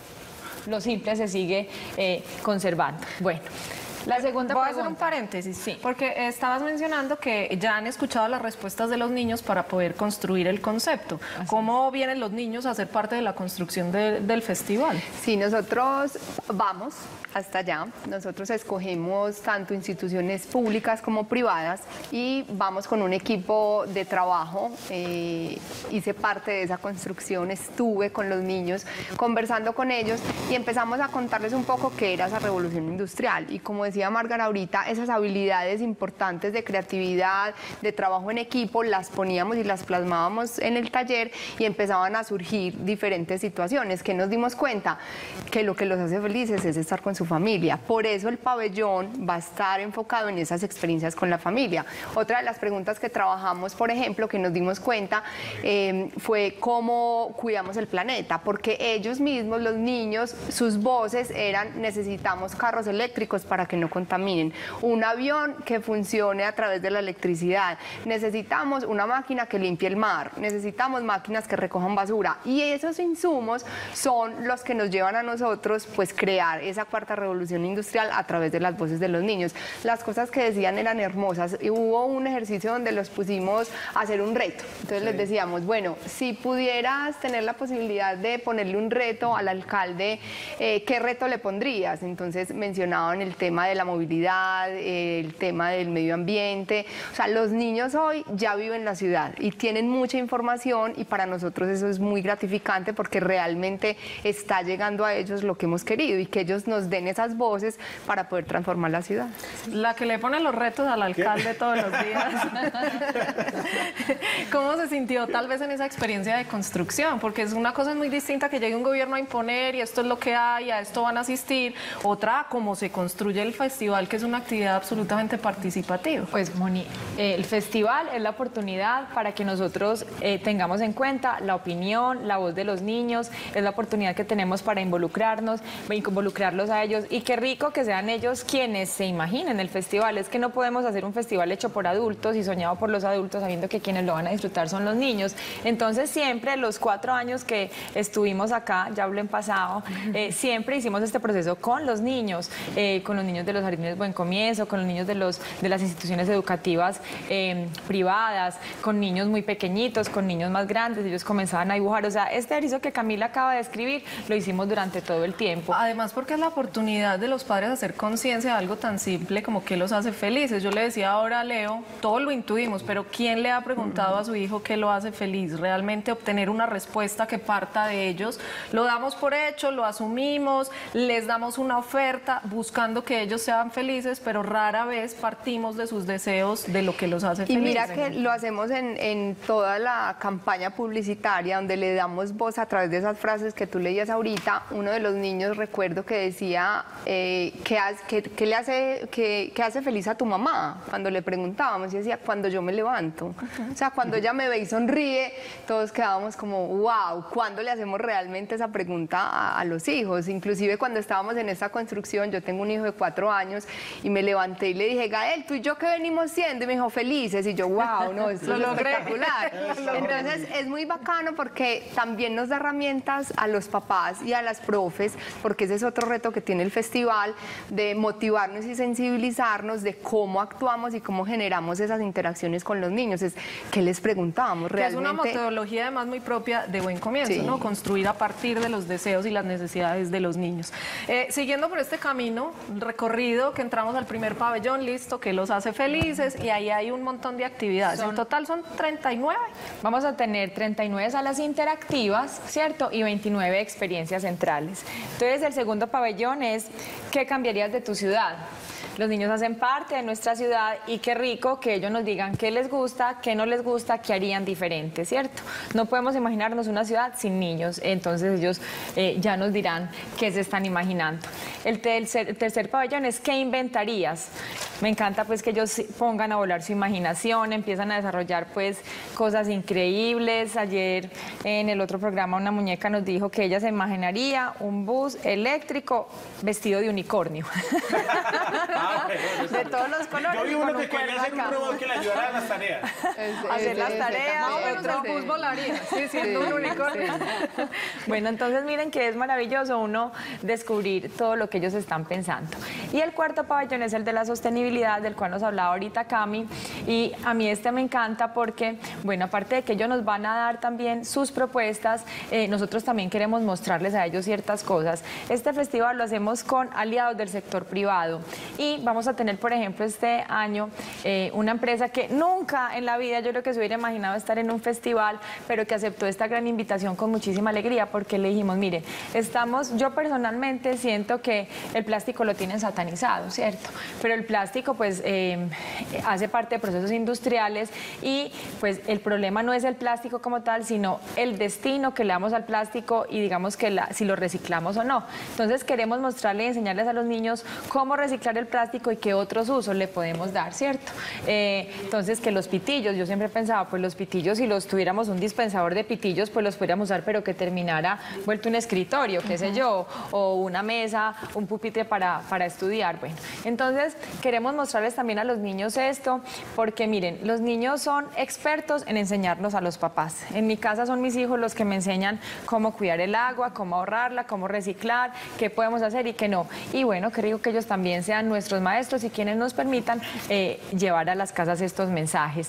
lo simple se sigue eh, conservando. Bueno. La segunda Voy pregunta. a hacer un paréntesis, sí. porque estabas mencionando que ya han escuchado las respuestas de los niños para poder construir el concepto. Así ¿Cómo es. vienen los niños a ser parte de la construcción de, del festival? Sí, nosotros vamos hasta allá. Nosotros escogemos tanto instituciones públicas como privadas y vamos con un equipo de trabajo. Eh, hice parte de esa construcción, estuve con los niños conversando con ellos y empezamos a contarles un poco qué era esa revolución industrial. Y como decía Márgara ahorita, esas habilidades importantes de creatividad, de trabajo en equipo, las poníamos y las plasmábamos en el taller y empezaban a surgir diferentes situaciones que nos dimos cuenta que lo que los hace felices es estar con su familia. Por eso el pabellón va a estar enfocado en esas experiencias con la familia. Otra de las preguntas que trabajamos, por ejemplo, que nos dimos cuenta, eh, fue cómo cuidamos el planeta, porque ellos mismos, los niños, sus voces eran: necesitamos carros eléctricos para que no contaminen, un avión que funcione a través de la electricidad, necesitamos una máquina que limpie el mar, necesitamos máquinas que recojan basura, y esos insumos son los que nos llevan a nosotros pues crear esa cuarta revolución industrial a través de las voces de los niños. Las cosas que decían eran hermosas y hubo un ejercicio donde los pusimos a hacer un reto. Entonces sí. les decíamos, bueno, si pudieras tener la posibilidad de ponerle un reto al alcalde, eh, ¿qué reto le pondrías? Entonces mencionaban el tema de la movilidad, eh, el tema del medio ambiente. O sea, los niños hoy ya viven la ciudad y tienen mucha información, y para nosotros eso es muy gratificante porque realmente está llegando a ellos lo que hemos querido y que ellos nos den esas voces para poder transformar la ciudad. La que le pone los retos al alcalde todos los días. ¿Cómo se sintió tal vez en esa experiencia de construcción? Porque es una cosa muy distinta que llegue un gobierno a imponer y esto es lo que hay, a esto van a asistir. Otra, cómo se construye el festival, que es una actividad absolutamente participativa. Pues Moni, eh, el festival es la oportunidad para que nosotros eh, tengamos en cuenta la opinión, la voz de los niños, es la oportunidad que tenemos para involucrarnos, involucrarlos a ellos, y qué rico que sean ellos quienes se imaginen el festival. Es que no podemos hacer un festival hecho por adultos y soñado por los adultos sabiendo que quienes lo van a disfrutar son los niños. Entonces siempre, los cuatro años que estuvimos acá, ya hablo en pasado, eh, siempre hicimos este proceso con los niños, eh, con los niños de los jardines Buen Comienzo, con los niños de, los, de las instituciones educativas eh, privadas, con niños muy pequeñitos, con niños más grandes. Ellos comenzaban a dibujar. O sea, este ejercicio que Camila acaba de describir lo hicimos durante todo el tiempo. Además, porque es la oportunidad de los padres de hacer conciencia de algo tan simple como qué los hace felices. Yo le decía ahora a Leo, todos lo intuimos, pero ¿quién le ha preguntado a su hijo qué lo hace feliz? Realmente obtener una respuesta que parta de ellos. Lo damos por hecho, lo asumimos, les damos una oferta buscando que ellos sean felices, pero rara vez partimos de sus deseos, de lo que los hace felices. Y mira que lo hacemos en, en toda la campaña publicitaria, donde le damos voz a través de esas frases que tú leías ahorita. Uno de los niños, recuerdo que decía, eh, ¿qué, hace, qué, qué le hace, qué, qué hace feliz a tu mamá? Cuando le preguntábamos, y decía, cuando yo me levanto. Uh-huh. O sea, cuando ella me ve y sonríe, todos quedábamos como, wow, ¿cuándo le hacemos realmente esa pregunta a, a los hijos? Inclusive cuando estábamos en esta construcción, yo tengo un hijo de cuatro años y me levanté y le dije, Gael, ¿tú y yo qué venimos siendo? Y me dijo, felices. Y yo, wow, no, esto es espectacular. Entonces es muy bacano porque también nos da herramientas a los papás y a las profes, porque ese es otro reto que tiene el festival, de motivarnos y sensibilizarnos de cómo actuamos y cómo generamos esas interacciones con los niños. Es que les preguntamos realmente. Que es una metodología además muy propia de Buen Comienzo, sí. ¿no? Construir a partir de los deseos y las necesidades de los niños. Eh, siguiendo por este camino, recorrido, que entramos al primer pabellón, listo, que los hace felices, y ahí hay un montón de actividades. Son, en total son treinta y nueve. Vamos a tener treinta y nueve salas interactivas, ¿cierto? Y veintinueve experiencias centrales. Entonces, el segundo pabellón es ¿qué cambiarías de tu ciudad? Los niños hacen parte de nuestra ciudad y qué rico que ellos nos digan qué les gusta, qué no les gusta, qué harían diferente, ¿cierto? No podemos imaginarnos una ciudad sin niños, entonces ellos eh, ya nos dirán qué se están imaginando. El tercer, el tercer pabellón es ¿qué inventarías? Me encanta pues que ellos pongan a volar su imaginación, empiezan a desarrollar pues cosas increíbles. Ayer en el otro programa una muñeca nos dijo que ella se imaginaría un bus eléctrico vestido de unicornio. Ah, de todos los colores. Yo vi uno que quería hacer un robot que le ayudara a las tareas. Es, hacer las tareas, otro bus volaría, sí, siendo un unicornio. Bueno, entonces miren que es maravilloso uno descubrir todo lo que ellos están pensando. Y el cuarto pabellón es el de la sostenibilidad, del cual nos hablaba ahorita Cami, y a mí este me encanta porque, bueno, aparte de que ellos nos van a dar también sus propuestas, eh, nosotros también queremos mostrarles a ellos ciertas cosas. Este festival lo hacemos con aliados del sector privado y vamos a tener, por ejemplo, este año eh, una empresa que nunca en la vida yo creo que se hubiera imaginado estar en un festival, pero que aceptó esta gran invitación con muchísima alegría porque le dijimos, mire, estamos, yo personalmente siento que el plástico lo tienen satanizado, ¿cierto? Pero el plástico pues eh, hace parte de procesos industriales y pues el problema no es el plástico como tal, sino el destino que le damos al plástico y digamos que la, si lo reciclamos o no. Entonces queremos mostrarle y enseñarles a los niños cómo reciclar el plástico y qué otros usos le podemos dar, ¿cierto? Eh, entonces que los pitillos, yo siempre pensaba, pues los pitillos si los tuviéramos un dispensador de pitillos, pues los podríamos usar, pero que terminara vuelto un escritorio, qué sé yo, o una mesa, un pupitre para, para estudiar. Bueno, entonces queremos mostrarles también a los niños esto, porque miren, los niños son expertos en enseñarnos a los papás. En mi casa son mis hijos los que me enseñan cómo cuidar el agua, cómo ahorrarla, cómo reciclar, qué podemos hacer y qué no. Y bueno, creo que ellos también sean nuestros maestros y quienes nos permitan eh, llevar a las casas estos mensajes.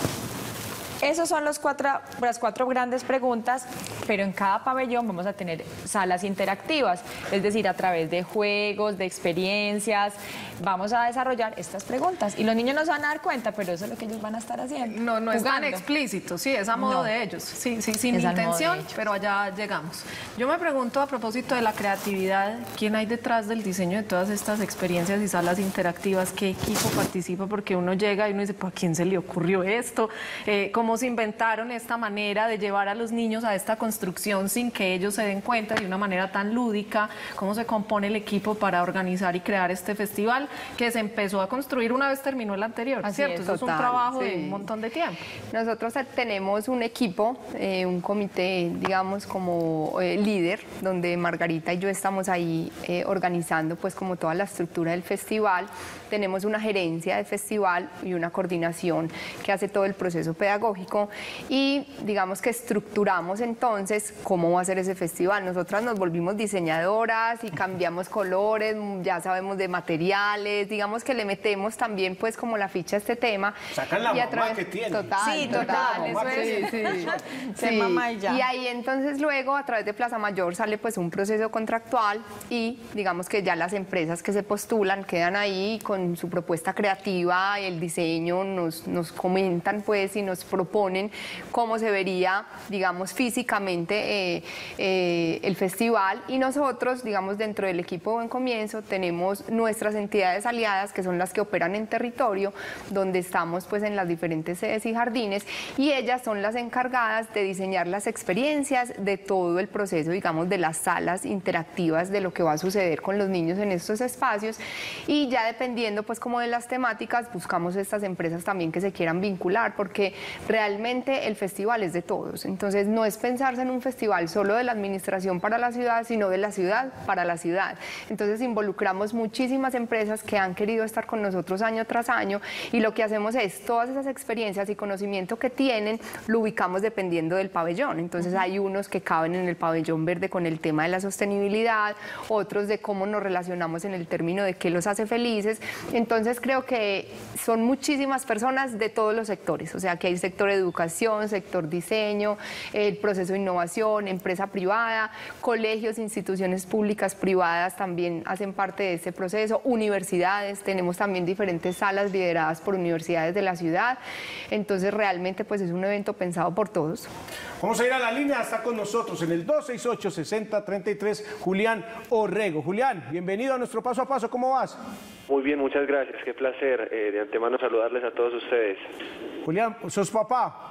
Esos son los cuatro, las cuatro grandes preguntas, pero en cada pabellón vamos a tener salas interactivas, es decir, a través de juegos, de experiencias, vamos a desarrollar estas preguntas. Y los niños no se van a dar cuenta, pero eso es lo que ellos van a estar haciendo. No, no es tan jugando. explícito, sí, es a modo No. de ellos, sí, sí, sin Es al modo intención, de ellos. pero allá llegamos. Yo me pregunto a propósito de la creatividad, ¿quién hay detrás del diseño de todas estas experiencias y salas interactivas? ¿Qué equipo participa? Porque uno llega y uno dice, ¿a quién se le ocurrió esto? Eh, ¿Cómo se inventaron esta manera de llevar a los niños a esta construcción sin que ellos se den cuenta de una manera tan lúdica? ¿Cómo se compone el equipo para organizar y crear este festival que se empezó a construir una vez terminó el anterior? Así ¿Cierto? es, Eso es un total, trabajo sí. de un montón de tiempo. Nosotros tenemos un equipo, eh, un comité, digamos, como eh, líder, donde Margarita y yo estamos ahí eh, organizando pues como toda la estructura del festival. Tenemos una gerencia del festival y una coordinación que hace todo el proceso pedagógico y digamos que estructuramos entonces cómo va a ser ese festival. Nosotras nos volvimos diseñadoras y cambiamos colores, ya sabemos de materiales, digamos que le metemos también pues como la ficha a este tema. Sacan la y a mamá través- que tiene. Total, Sí, total, total, eso eso es. es. Sí, Ser sí. mamá y ya. Y ahí entonces luego a través de Plaza Mayor sale pues un proceso contractual y digamos que ya las empresas que se postulan quedan ahí con su propuesta creativa, el diseño, nos, nos comentan pues y nos proponen cómo se vería, digamos, físicamente eh, eh, el festival y nosotros, digamos, dentro del equipo Buen Comienzo tenemos nuestras entidades aliadas que son las que operan en territorio, donde estamos pues en las diferentes sedes y jardines y ellas son las encargadas de diseñar las experiencias de todo el proceso, digamos, de las salas interactivas de lo que va a suceder con los niños en estos espacios y ya dependiendo pues como de las temáticas buscamos estas empresas también que se quieran vincular porque realmente el festival es de todos, entonces no es pensarse en un festival solo de la administración para la ciudad, sino de la ciudad para la ciudad. Entonces involucramos muchísimas empresas que han querido estar con nosotros año tras año y lo que hacemos es todas esas experiencias y conocimiento que tienen lo ubicamos dependiendo del pabellón. Entonces hay unos que caben en el pabellón verde con el tema de la sostenibilidad, otros de cómo nos relacionamos en el término de qué los hace felices. Entonces creo que son muchísimas personas de todos los sectores, o sea que hay sector educación, sector diseño, el proceso de innovación, empresa privada, colegios, instituciones públicas, privadas también hacen parte de este proceso, universidades, tenemos también diferentes salas lideradas por universidades de la ciudad, entonces realmente pues es un evento pensado por todos. Vamos a ir a la línea, está con nosotros en el dos seis ocho, seis cero tres tres, Julián Orrego. Julián, bienvenido a nuestro Paso a Paso, ¿cómo vas? Muy bien, muchas gracias, qué placer eh, de antemano saludarles a todos ustedes. Julián, ¿sos papá?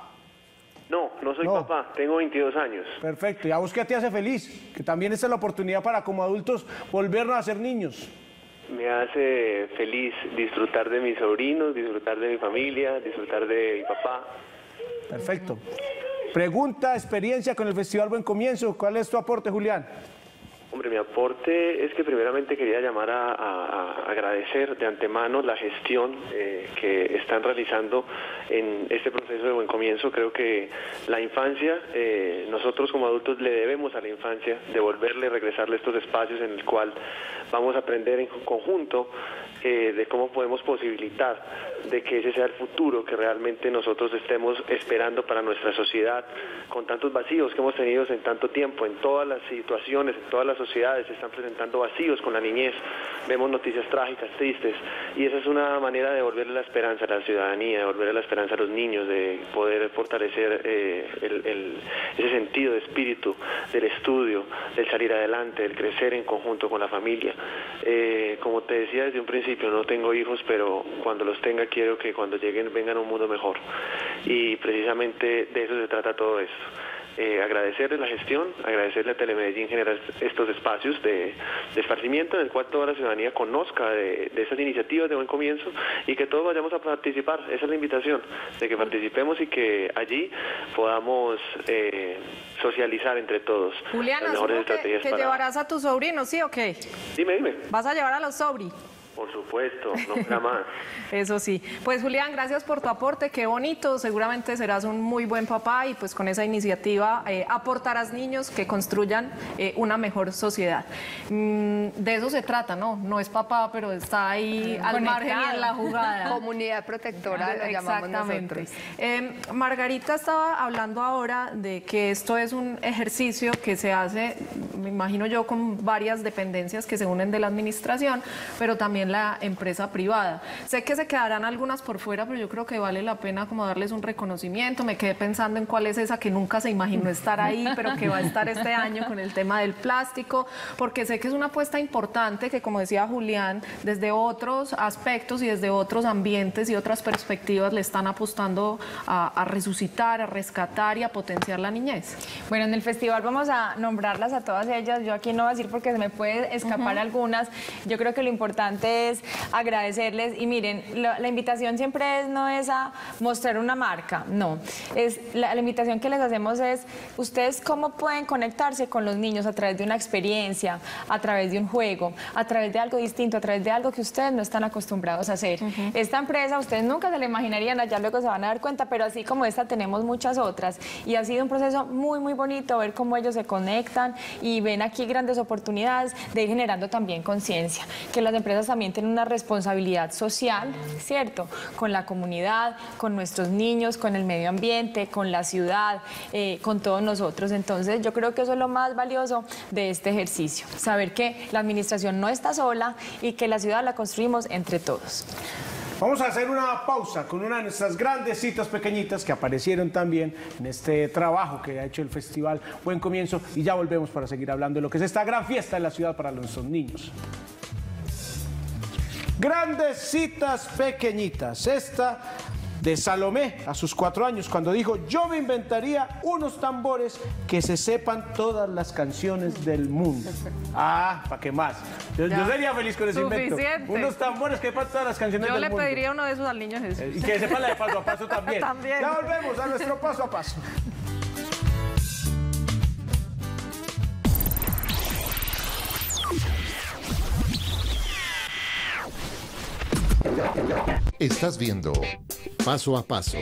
No, no soy No. papá, tengo veintidós años. Perfecto, ¿y a vos qué te hace feliz? Que también esta es la oportunidad para como adultos volvernos a ser niños. Me hace feliz disfrutar de mis sobrinos, disfrutar de mi familia, disfrutar de mi papá. Perfecto. Pregunta, experiencia con el Festival Buen Comienzo. ¿Cuál es tu aporte, Julián? Hombre, mi aporte es que primeramente quería llamar a, a, a agradecer de antemano la gestión eh, que están realizando en este proceso de Buen Comienzo. Creo que la infancia, eh, nosotros como adultos le debemos a la infancia devolverle, regresarle estos espacios en el cual vamos a aprender en conjunto eh, de cómo podemos posibilitar de que ese sea el futuro que realmente nosotros estemos esperando para nuestra sociedad, con tantos vacíos que hemos tenido en tanto tiempo. En todas las situaciones, en todas las sociedades se están presentando vacíos con la niñez, vemos noticias trágicas, tristes, y esa es una manera de devolverle la esperanza a la ciudadanía, de devolverle la esperanza a los niños, de poder fortalecer eh, el, el, ese sentido de espíritu del estudio, del salir adelante, del crecer en conjunto con la familia. Eh, como te decía desde un principio, no tengo hijos, pero cuando los tenga quiero que cuando lleguen vengan a un mundo mejor, y precisamente de eso se trata todo esto. Eh, agradecerle la gestión, agradecerle a Telemedellín generar estos espacios de, de esparcimiento en el cual toda la ciudadanía conozca de, de estas iniciativas de Buen Comienzo y que todos vayamos a participar. Esa es la invitación, de que participemos y que allí podamos eh, socializar entre todos. Julián, las mejores que, estrategias que para... llevarás a tus sobrinos, ¿sí o qué? Dime, dime. ¿Vas a llevar a los sobri? Por supuesto, no será más. Eso sí. Pues Julián, gracias por tu aporte, qué bonito, seguramente serás un muy buen papá y pues con esa iniciativa eh, aportarás niños que construyan eh, una mejor sociedad. Mm, de eso se trata, ¿no? No es papá, pero está ahí al margen y en la jugada. Comunidad protectora, lo llamamos nosotros. Eh, Margarita estaba hablando ahora de que esto es un ejercicio que se hace, me imagino yo, con varias dependencias que se unen de la administración, pero también la empresa privada. Sé que se quedarán algunas por fuera, pero yo creo que vale la pena como darles un reconocimiento. Me quedé pensando en cuál es esa que nunca se imaginó estar ahí, pero que va a estar este año con el tema del plástico, porque sé que es una apuesta importante que, como decía Julián, desde otros aspectos y desde otros ambientes y otras perspectivas le están apostando a, a resucitar, a rescatar y a potenciar la niñez. Bueno, en el festival vamos a nombrarlas a todas ellas. Yo aquí no voy a decir porque se me puede escapar uh-huh. algunas. Yo creo que lo importante es agradecerles y miren, la, la invitación siempre es, no es a mostrar una marca, no, es la, la invitación que les hacemos es ustedes cómo pueden conectarse con los niños a través de una experiencia, a través de un juego, a través de algo distinto, a través de algo que ustedes no están acostumbrados a hacer. Uh-huh. Esta empresa ustedes nunca se la imaginarían, allá luego se van a dar cuenta, pero así como esta tenemos muchas otras y ha sido un proceso muy muy bonito ver cómo ellos se conectan y ven aquí grandes oportunidades de ir generando también conciencia, que las empresas también tienen una responsabilidad social, ¿cierto? Con la comunidad, con nuestros niños, con el medio ambiente, con la ciudad, eh, con todos nosotros. Entonces yo creo que eso es lo más valioso de este ejercicio, saber que la administración no está sola y que la ciudad la construimos entre todos. Vamos a hacer una pausa con una de nuestras grandes citas pequeñitas que aparecieron también en este trabajo que ha hecho el Festival Buen Comienzo y ya volvemos para seguir hablando de lo que es esta gran fiesta en la ciudad para nuestros niños. Grandes citas pequeñitas. Esta de Salomé a sus cuatro años cuando dijo: yo me inventaría unos tambores que se sepan todas las canciones del mundo. Ah, ¿para qué más? Yo, yo sería feliz con ese invento. Unos tambores que sepan todas las canciones yo del mundo. Yo le pediría uno de esos al niño Jesús. Y que sepan la de paso a paso también. También. Ya volvemos a nuestro paso a paso. Estás viendo Paso a Paso.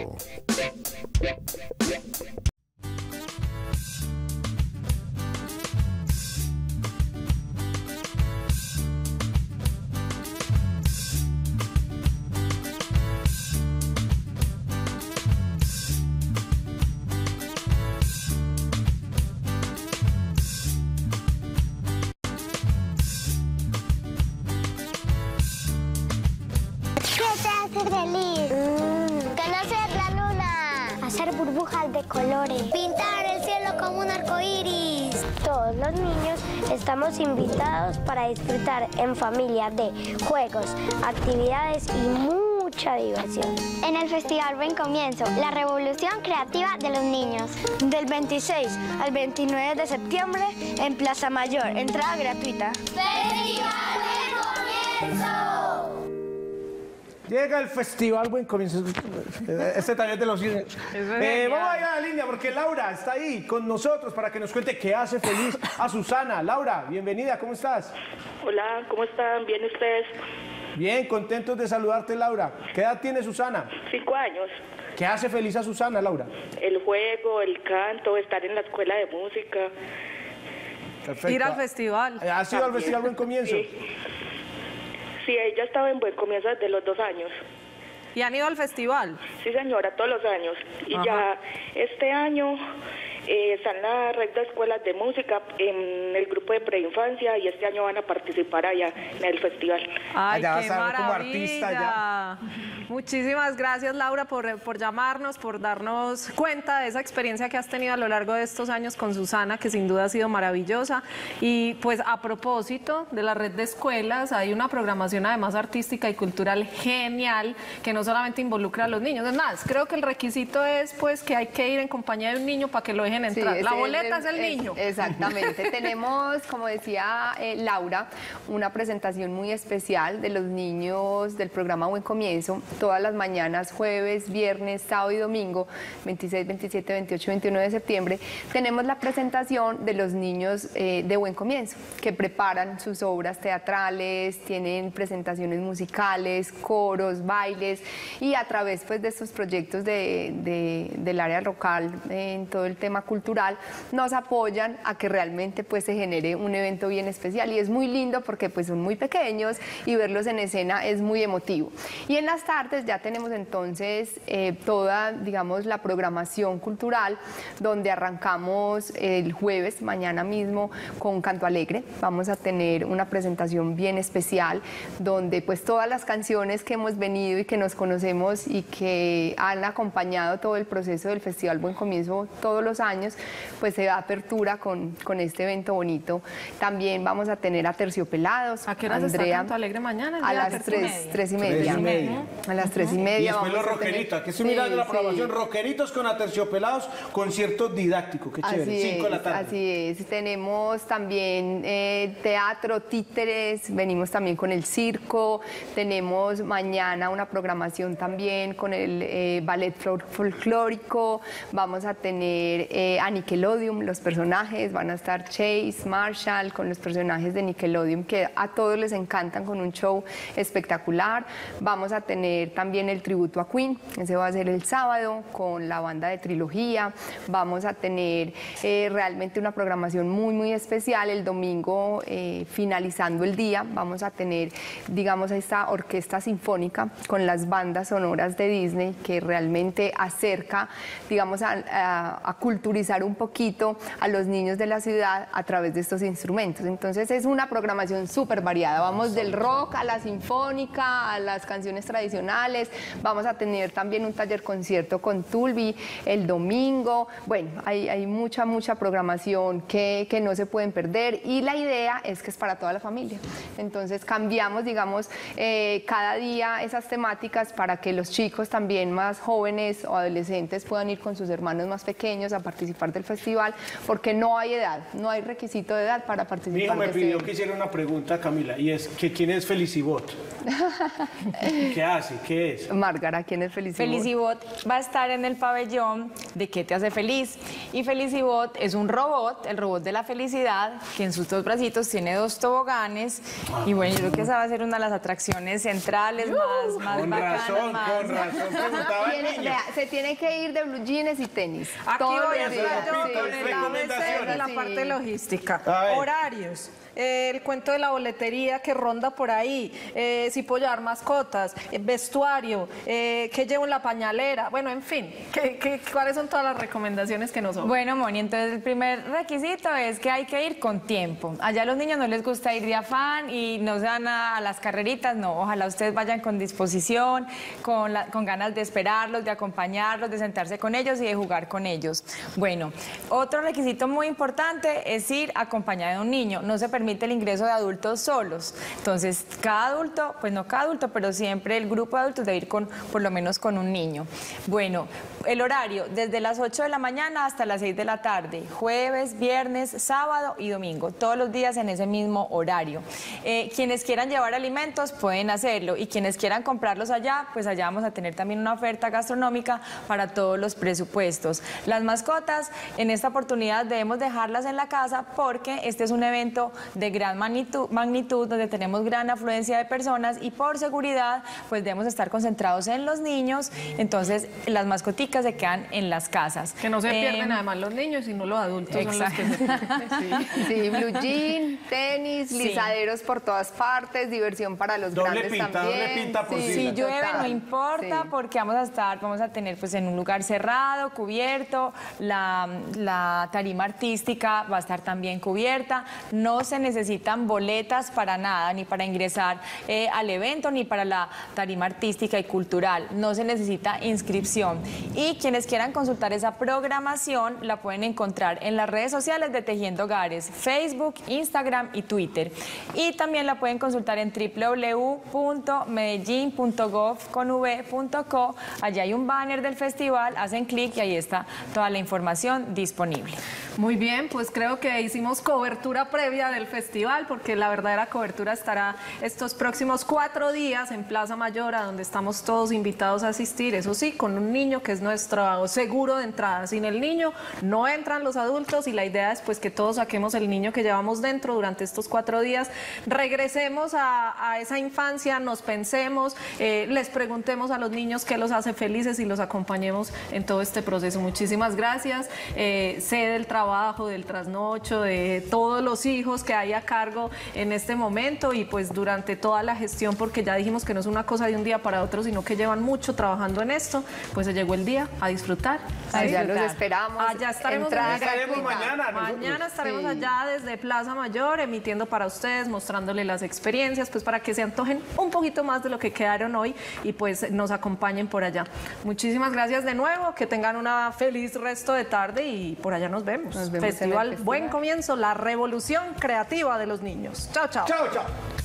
Feliz. Mm. Conocer la luna. Hacer burbujas de colores. Pintar el cielo como un arco iris. Todos los niños estamos invitados para disfrutar en familia de juegos, actividades y mucha diversión. En el Festival Buen Comienzo, la revolución creativa de los niños. Del veintiséis al veintinueve de septiembre en Plaza Mayor. Entrada gratuita. ¡Festival Buen Comienzo! Llega el festival Buen Comienzo. Este también de los cines. Eh, vamos a ir a la línea porque Laura está ahí con nosotros para que nos cuente qué hace feliz a Susana. Laura, bienvenida, ¿cómo estás? Hola, ¿cómo están? ¿Bien ustedes? Bien, contentos de saludarte, Laura. ¿Qué edad tiene Susana? Cinco años. ¿Qué hace feliz a Susana, Laura? El juego, el canto, estar en la escuela de música. Perfecto. Ir al festival. ¿Has ido al festival Buen Comienzo? Sí. Sí, ella estaba en Buen Comienzo desde los dos años. ¿Y han ido al festival? Sí, señora, todos los años. Y Ajá. ya este año eh, están la red de escuelas de música en el grupo de preinfancia y este año van a participar allá en el festival. ¡Ay, Allá qué vas a ver como maravilla! artista ya. Muchísimas gracias, Laura, por, por llamarnos, por darnos cuenta de esa experiencia que has tenido a lo largo de estos años con Susana, que sin duda ha sido maravillosa. Y pues a propósito de la red de escuelas, hay una programación además artística y cultural genial que no solamente involucra a los niños. Es más, creo que el requisito es pues que hay que ir en compañía de un niño para que lo dejen entrar. Sí, la ese boleta es es el, es- niño. Exactamente. Tenemos, como decía eh, Laura, una presentación muy especial de los niños del programa Buen Comienzo, todas las mañanas, jueves, viernes, sábado y domingo, veintiséis, veintisiete, veintiocho, veintiuno de septiembre, tenemos la presentación de los niños eh, de Buen Comienzo, que preparan sus obras teatrales, tienen presentaciones musicales, coros, bailes, y a través pues, de estos proyectos de, de- del área local, eh, en todo el tema cultural, nos apoyan a que realmente pues, se genere un evento bien especial. Y es muy lindo porque pues, son muy pequeños y verlos en escena es muy emotivo. Y en las tardes ya tenemos entonces eh, toda, digamos, la programación cultural, donde arrancamos el jueves, mañana mismo, con Canto Alegre. Vamos a tener una presentación bien especial, donde pues todas las canciones que hemos venido y que nos conocemos y que han acompañado todo el proceso del Festival Buen Comienzo todos los años, pues se da apertura con, con este evento bonito. También vamos a tener a Terciopelados. ¿A qué horas está Andrea, Canto Alegre mañana? El a día las de tres, tres y media. Tres y media. A las tres y media. Y después vamos los a tener- rockeritos. Aquí estoy Sí, mirando la sí. programación. Rockeritos con Aterciopelados, concierto didáctico. Qué chévere. Así Cinco de la es, tarde. así es. Tenemos también eh, teatro, títeres, venimos también con el circo, tenemos mañana una programación también con el eh, ballet fol- folclórico, vamos a tener eh, a Nickelodeon, los personajes, van a estar Chase, Marshall, con los personajes de Nickelodeon que a todos les encantan, con un show espectacular. Vamos a tener también el tributo a Queen, ese va a ser el sábado con la banda de Trilogía. Vamos a tener eh, realmente una programación muy, muy especial. El domingo, eh, finalizando el día, vamos a tener, digamos, esta orquesta sinfónica con las bandas sonoras de Disney que realmente acerca, digamos, a, a- a culturizar un poquito a los niños de la ciudad a través de estos instrumentos. Entonces es una programación súper variada. Vamos del rock a la sinfónica, a las canciones tradicionales. Vamos a tener también un taller concierto con Tulbi el domingo. Bueno, hay, hay mucha, mucha programación que, que no se pueden perder y la idea es que es para toda la familia. Entonces cambiamos, digamos, eh, cada día esas temáticas para que los chicos también más jóvenes o adolescentes puedan ir con sus hermanos más pequeños a participar del festival, porque no hay edad, no hay requisito de edad para Mi participar. hijo me de este pidió evento. que hiciera una pregunta, Camila, y es que ¿quién es Felicibot? ¿Qué hace? ¿Qué es? Márgara, ¿quién es Felicibot? Felicibot va a estar en el pabellón de ¿Qué te hace feliz? Y Felicibot es un robot, el robot de la felicidad, que en sus dos bracitos tiene dos toboganes. Y bueno, yo creo que esa va a ser una de las atracciones centrales más, más Con bacanas. razón, más- con razón, preguntaba el Tiene- niño. vea, se tiene que ir de blue jeans y tenis. Aquí Todos voy a los estar días. yo Sí, con sí, el A B C de recomendaciones. la sí. parte logística. A ver. Horarios. eh, el cuento de la boletería que ronda por ahí, eh, si puedo llevar mascotas, eh, vestuario, eh, qué llevo en la pañalera, bueno, en fin, ¿qué, qué, ¿cuáles son todas las recomendaciones que nos ofrecen? Bueno, Moni, entonces el primer requisito es que hay que ir con tiempo. Allá a los niños no les gusta ir de afán y no se van a, a las carreritas, no. Ojalá ustedes vayan con disposición, con, la- con ganas de esperarlos, de acompañarlos, de sentarse con ellos y de jugar con ellos. Bueno, otro requisito muy importante es ir acompañado de un niño. No se permite el ingreso de adultos solos. Entonces, cada adulto, pues no cada adulto, pero siempre el grupo de adultos debe ir con, por lo menos con un niño. Bueno, El horario, desde las ocho de la mañana hasta las seis de la tarde, jueves, viernes, sábado y domingo, todos los días en ese mismo horario. Eh, quienes quieran llevar alimentos pueden hacerlo y quienes quieran comprarlos allá, pues allá vamos a tener también una oferta gastronómica para todos los presupuestos. Las mascotas, en esta oportunidad debemos dejarlas en la casa porque este es un evento de gran magnitud, magnitud donde tenemos gran afluencia de personas y por seguridad pues debemos estar concentrados en los niños, entonces las mascoticas se quedan en las casas. Que no se eh, pierden además los niños, sino los adultos son los que se pierden. Sí, sí, blue jean, tenis, Sí. lisaderos por todas partes, diversión para los Doble grandes pinta, también. doble pinta por Sí, sí. Si llueve total. no importa Sí. porque vamos a estar, vamos a tener pues en un lugar cerrado, cubierto, la, la tarima artística va a estar también cubierta, no se necesitan boletas para nada, ni para ingresar eh, al evento, ni para la tarima artística y cultural, no se necesita inscripción. Y quienes quieran consultar esa programación la pueden encontrar en las redes sociales de Tejiendo Hogares, Facebook, Instagram y Twitter. Y también la pueden consultar en w w w punto medellín punto gov punto co. Allá hay un banner del festival, hacen clic y ahí está toda la información disponible. Muy bien, pues creo que hicimos cobertura previa del festival porque la verdadera cobertura estará estos próximos cuatro días en Plaza Mayor, a donde estamos todos invitados a asistir, eso sí, con un niño que es nuestro seguro de entrada. Sin el niño no entran los adultos y la idea es pues que todos saquemos el niño que llevamos dentro durante estos cuatro días, regresemos a, a esa infancia, nos pensemos, eh, les preguntemos a los niños qué los hace felices y los acompañemos en todo este proceso. Muchísimas gracias, eh, sé del trabajo, del trasnocho, de todos los hijos que hay a cargo en este momento y pues durante toda la gestión, porque ya dijimos que no es una cosa de un día para otro, sino que llevan mucho trabajando en esto, pues se llegó el día a disfrutar. Allá los esperamos. Allá estaremos, Entrada estaremos gratuita. mañana. nosotros. Mañana estaremos Sí. allá desde Plaza Mayor emitiendo para ustedes, mostrándole las experiencias, pues para que se antojen un poquito más de lo que quedaron hoy y pues nos acompañen por allá. Muchísimas gracias de nuevo, que tengan una feliz resto de tarde y por allá nos vemos. Nos vemos en el festival, festival. Buen Comienzo, la revolución creativa de los niños. Chao, chao. Chao, chao.